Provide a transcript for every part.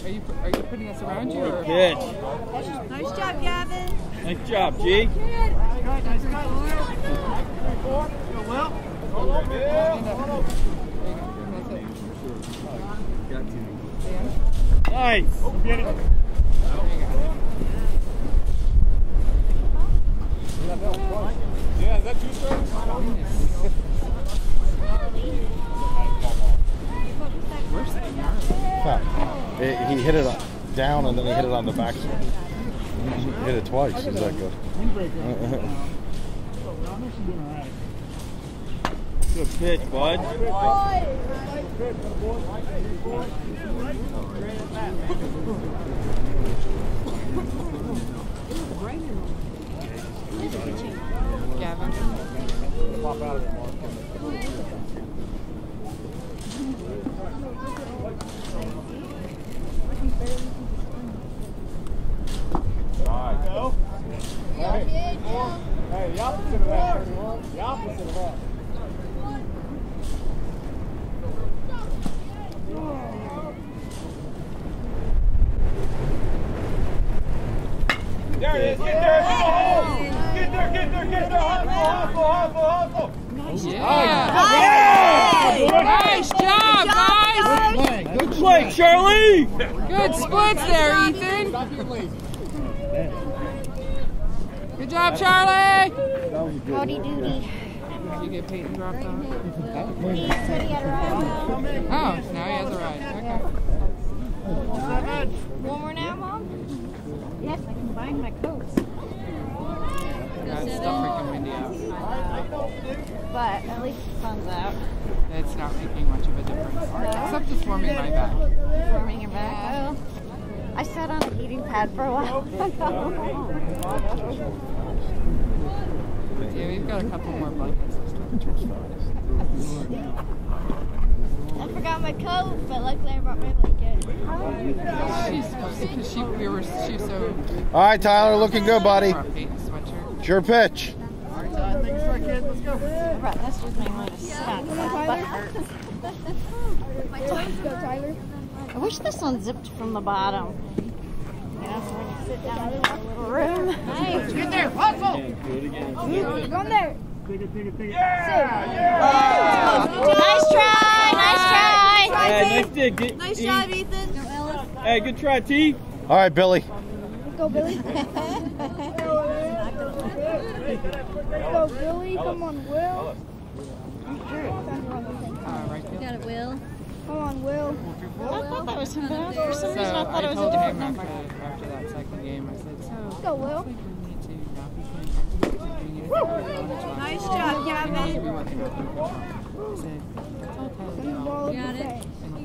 Are you putting us around you? Or? Pitch. Nice job, Gavin. Nice job, G. Nice cut. Well. Nice. Get it. Yeah, is that two strokes? He hit it down and then he hit it on the back. He hit it twice. Is that good? Good pitch, bud. Gavin. Pop out of it, Mark. Go. Hey, the opposite of that. The opposite of that. There it is. Get there. Get there. Hustle. Yeah. Nice job, guys. Good play, Charlie. Good splits there, Ethan. Good job, Charlie. Howdy doody. Did you get Peyton dropped on? He said he had a ride. Oh, now he has a ride. Okay. One more now, Mom? Yes, I can bind my coats. That's still freaking windy out. But at least the sun's out. It's not making much of a difference. Except it's warming my back. Warming your back. Oh. I sat on a heating pad for a while. Yeah, we've got a couple more blankets this time. I forgot my coat, but luckily I brought my blanket. She's supposed to, because she was so. All right, Tyler, looking good, buddy. Peyton's sweatshirt. It's your pitch. All right, Todd, thanks for kid. Let's go. I brought this with me when I sat. My butt hurts. Let's go, Tyler. I wish this one zipped from the bottom. Yeah, so when you sit down in a little room. Nice. Get there. Hustle. Do it again. Go in there. Take it. Nice try. Hey, nice dig. Nice job, Ethan. Hey, good try, T. All right, Billy. Let's go, Billy. Let's go, Billy. Come on, Will. Right field. Got it, Will. Come on, Will. I thought that was him, but for some So reason I thought I it was a told different him number. after that second game, I said, so. Let's go, Will. Nice job, Gavin. I said, that's all Tyler. Got it.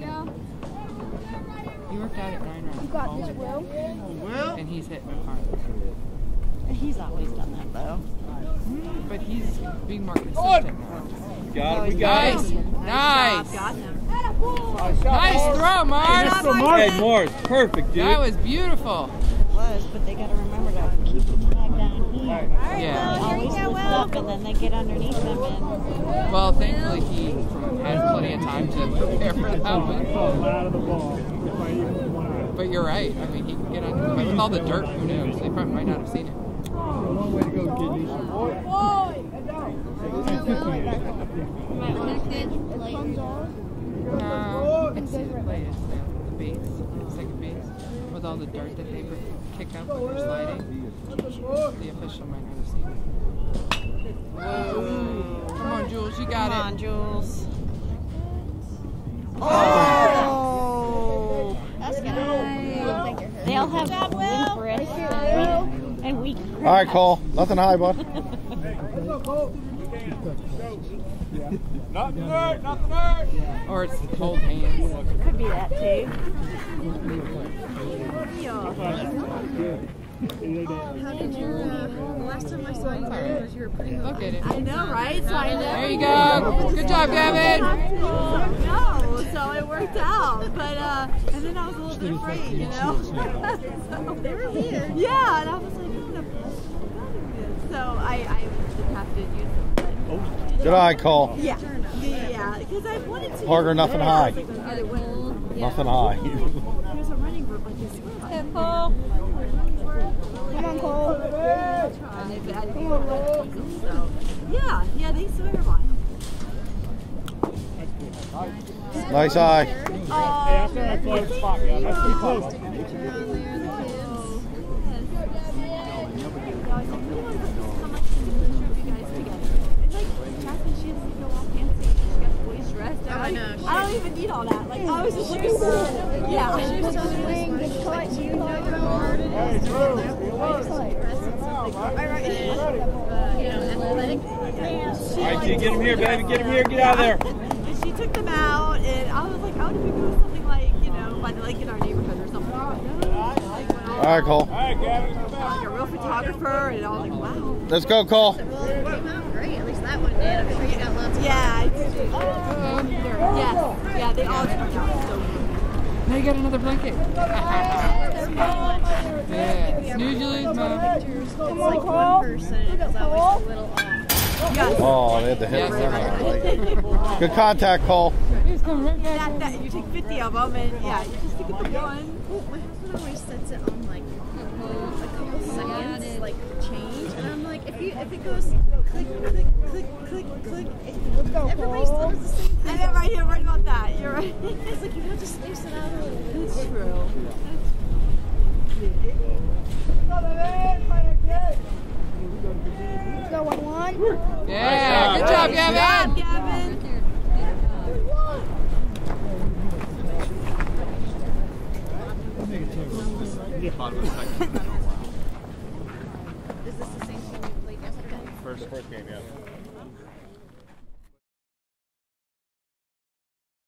He worked out at 9 rounds. You got all this, day. Will. And he's hitting hard. He's always done that, though. But he's being more consistent now. We got it. Nice. Got him. Nice throw, Mars. Hey, Morris, perfect, dude. That was beautiful. It was, but they got to remember to keep the flag down here. Yeah. They always lift up and then they get underneath them. And Well, thankfully he had plenty of time to prepare for that one. Out of the ball. But you're right. I mean, he can get under. But with all the dirt, who knows? They probably might not have seen it. Long way to go, kiddies. It's the play. It's the base, the second base, with all the dirt that they kick up when they're sliding. The official might not have seen it. Whoa! Come on, Jules, you got it. come on, Jules. Oh! That's good. They all have limp wrists and weak. All right, Cole. Nothing high, bud. Nothing hurt. Or it's cold hands. Could be that too. Last time I saw you, you were pretty Look at it. I know, right? So I know. There you go. Good job, Gavin. No, so it worked out. But and then I was a little bit afraid, you know. So, They were weird. yeah, and I was like, so I would have to use them. But Good eye, Cole. yeah, because I wanted to. Parker, nothing high. Yeah. Nothing high. There's a running group. Hit Cole. Come on, Cole. Come on, Cole. Yeah, they swear by him. Nice eye. Hey, that's not a close spot, yeah. That's pretty close. I don't even need all that. Like, I was just looking for, yeah. She was telling me to collect you. Hey, Drew. Alright, T, get him here, baby. Get him here. Get out of there. And she took them out, and I was like, how did we do something like, you know, by the lake in our neighborhood or something? All right, Cole. Hey, Gavin, come back. Like a real photographer, and I was like, wow. Let's go, Cole. Well, it came out great. At least that one did. I'm sure you got lots of Yeah. Yeah, they all turned out so good. Now you got another blanket. Yeah. Snooze, you lose, Mom. Come on, like Cole. one person and it was always a little off. Oh, they had the hit Yes, run they're on right. it. Good contact, Cole. He's coming right back. You take 50 of them, and yeah, you just stick it to going. Well, my husband always sets it on like a couple seconds, like change, and I'm like, if it goes click, click, click, click, click, Let's go, everybody still Cole. does the same thing. I know right here, right about that. You're right. It's like you have to space it out a little bit. It's true. Let's go, 1-1. Yeah, good job, Gavin. Gavin. Is this the same thing we played yesterday? First game, yeah.